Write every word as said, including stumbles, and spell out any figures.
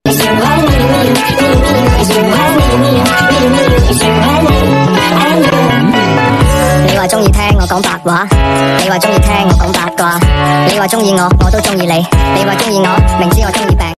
你話中意聽我講白話，你話中意聽我講八卦，你話中意我，我都中意你，你話中意我，明知我中意病。